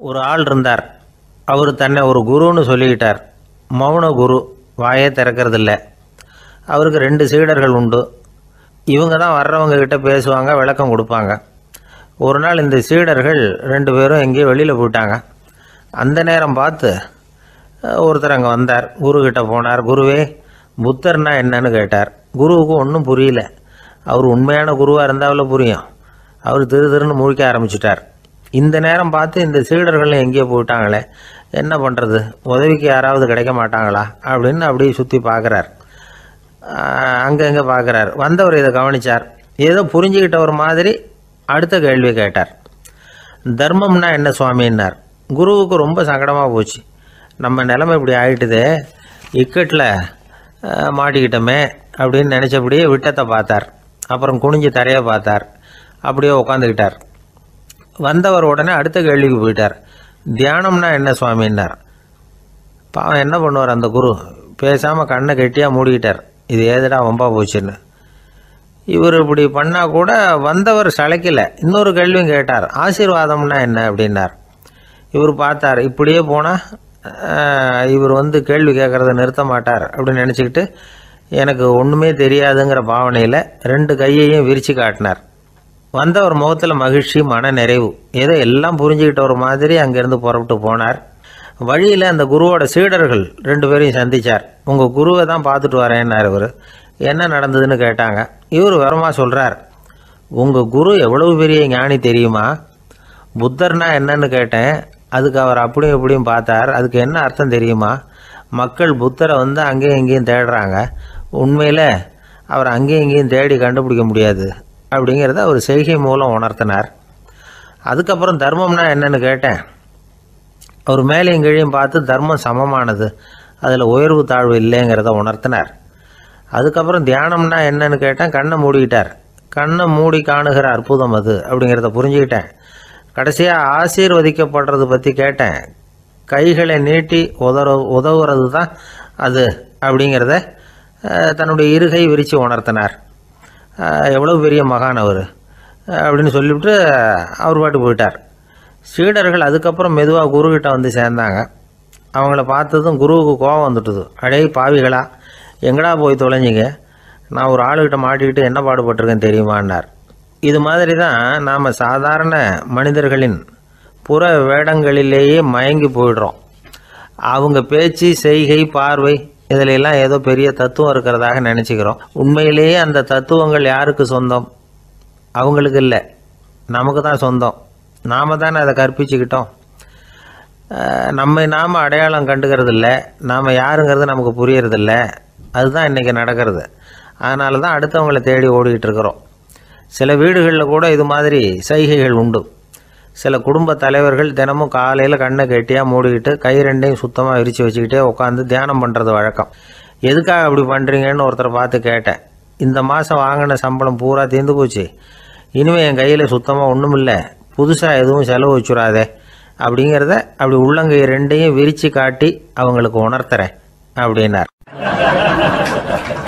ஒரு ஆள் இருந்தார். அவர் தன்னை ஒரு குருன்னு சொல்லிக்கிட்டார். மௌன குரு, வாயே திறக்கிறதில்ல. அவருக்கு 2 சீடர்கள் உண்டு. இவங்க தான் வர்றவங்க கிட்ட பேசுவாங்க, விளக்கம் கொடுப்பாங்க. ஒரு நாள் இந்த சீடர்கள் 2 பேரும் எங்கேயோ வெளியில் போயிட்டாங்க. அந்த நேரம் பார்த்து ஒருத்தர் அங்கே வந்தார். குருக்கிட்ட போனார். குருவே, புத்தர்னா என்னன்னு கேட்டார். குருவுக்கு ஒன்றும் புரியல. அவர் உண்மையான குருவாக இருந்தாவில் புரியும். அவர் திருன்னு முழிக்க ஆரம்பிச்சிட்டார். இந்த நேரம் பார்த்து இந்த சீடர்கள் எங்கேயோ போயிட்டாங்களே, என்ன பண்ணுறது, உதவிக்கு யாராவது கிடைக்க மாட்டாங்களா அப்படின்னு அப்படியே சுற்றி பார்க்குறார். அங்கங்கே பார்க்குறார். வந்தவர் இதை கவனித்தார். ஏதோ புரிஞ்சுக்கிட்ட ஒரு மாதிரி அடுத்த கேள்வி கேட்டார். தர்மம்னா என்ன சுவாமின்னார். குருவுக்கு ரொம்ப சங்கடமாக போச்சு. நம்ம நிலைமை இப்படி ஆகிட்டுதே, இக்கட்டில் மாட்டிக்கிட்டோமே அப்படின்னு நினச்சபடியே விட்டத்தை பார்த்தார். அப்புறம் குனிஞ்சு தரையை பார்த்தார். அப்படியே உட்காந்துக்கிட்டார். வந்தவர் உடனே அடுத்த கேள்விக்கு போயிட்டார். தியானம்னா என்ன சுவாமின்னார். பாவம் என்ன பண்ணுவார் அந்த குரு, பேசாமல் கண்ணை கெட்டியாக மூடிக்கிட்டார். இது ஏதுடா வம்பா போச்சுன்னு. இவர் இப்படி பண்ணால் கூட வந்தவர் சளைக்கலை. இன்னொரு கேள்வியும் கேட்டார். ஆசீர்வாதம்னா என்ன அப்படின்னார். இவர் பார்த்தார். இப்படியே போனால் இவர் கேள்வி கேட்குறத நிறுத்த மாட்டார் அப்படின்னு நினச்சிக்கிட்டு எனக்கு ஒன்றுமே தெரியாதுங்கிற பாவனையில் 2 கையையும் விரித்து காட்டினார். வந்தவர் முகத்தில் மகிழ்ச்சி, மன நிறைவு. ஏதோ எல்லாம் புரிஞ்சுக்கிட்ட ஒரு மாதிரி அங்கேருந்து புறப்பட்டு போனார். வழியில் அந்த குருவோட சீடர்கள் 2 பேரையும் சந்தித்தார். உங்கள் குருவை தான் பார்த்துட்டு வரேன்னார். இவர் என்ன நடந்ததுன்னு கேட்டாங்க. இவர் விவரமாக சொல்கிறார். உங்கள் குரு எவ்வளவு பெரிய ஞானி தெரியுமா? புத்தர்னா என்னன்னு கேட்டேன். அதுக்கு அவர் அப்படியும் இப்படியும் பார்த்தார். அதுக்கு என்ன அர்த்தம் தெரியுமா? மக்கள் புத்தரை அங்கேயும் இங்கேயும் தேடுறாங்க. உண்மையில் அவர் அங்கேயும் இங்கேயும் தேடி கண்டுபிடிக்க முடியாது அப்படிங்கிறத அவர் செய்கை மூலம் உணர்த்தினார். அதுக்கப்புறம் தர்மம்னா என்னன்னு கேட்டேன். அவர் மேலேயும் கீழையும் பார்த்து தர்மம் சமமானது, அதில் உயர்வு தாழ்வு இல்லைங்கிறத உணர்த்தினார். அதுக்கப்புறம் தியானம்னா என்னன்னு கேட்டேன். கண்ணை மூடிக்கிட்டார். கண்ணை மூடி காணுகிற அற்புதம் அது அப்படிங்கிறத புரிஞ்சுக்கிட்டேன். கடைசியாக ஆசீர்வதிக்கப்படுறது பற்றி கேட்டேன். கைகளை நீட்டி உதவுறது தான் அது அப்படிங்கிறத தன்னுடைய இருகை விரித்து உணர்த்தினார். எவ்வளோ பெரிய மகான் அவர் அப்படின்னு சொல்லிவிட்டு அவர் பாட்டு போயிட்டார். சீடர்கள் அதுக்கப்புறம் மெதுவாக குருக்கிட்ட சேர்ந்தாங்க. அவங்கள பார்த்ததும் குருவுக்கு கோபம் வந்துட்டுது. அடே பாவிகளா, எங்கடா போய் தொலைஞ்சிங்க? நான் ஒரு ஆளுகிட்ட மாட்டிக்கிட்டு என்ன பாடுபட்டிருக்கேன் தெரியுமான்னார். இது மாதிரி தான் நாம் சாதாரண மனிதர்களின் புற வேடங்களிலேயே மயங்கி போயிடுறோம். அவங்க பேச்சு, செய்கை, பார்வை இதிலெல்லாம் ஏதோ பெரிய தத்துவம் இருக்கிறதாக நினச்சிக்கிறோம். உண்மையிலேயே அந்த தத்துவங்கள் யாருக்கு சொந்தம்? அவங்களுக்கு இல்லை, நமக்கு தான் சொந்தம். நாம் தானே அதை கற்பிச்சுக்கிட்டோம். நாம் அடையாளம் கண்டுக்கிறதில்ல. நாம் யாருங்கிறது நமக்கு புரியறதில்ல. அதுதான் இன்றைக்கி நடக்கிறது. அதனால தான் அடுத்தவங்களை தேடி ஓடிக்கிட்டு இருக்கிறோம். சில வீடுகளில் கூட இது மாதிரி சைகைகள் உண்டு. சில குடும்ப தலைவர்கள் தினமும் காலையில் கண்ணை கெட்டியாக மூடிக்கிட்டு கை 2ஐயும் சுத்தமாக விரித்து வச்சுக்கிட்டே உட்காந்து தியானம் பண்ணுறது வழக்கம். எதுக்காக அப்படி பண்ணுறீங்கன்னு ஒருத்தரை பார்த்து கேட்டேன். இந்த மாதம் வாங்கின சம்பளம் பூரா தீர்ந்து போச்சு, இனிமேல் என் கையில் சுத்தமாக ஒன்றும் இல்லை, புதுசாக எதுவும் செலவு வச்சுடாதே அப்படிங்கிறத அப்படி உள்ளங்கை 2ஐயும் விரித்து காட்டி அவங்களுக்கு உணர்த்துறேன் அப்படின்னார்.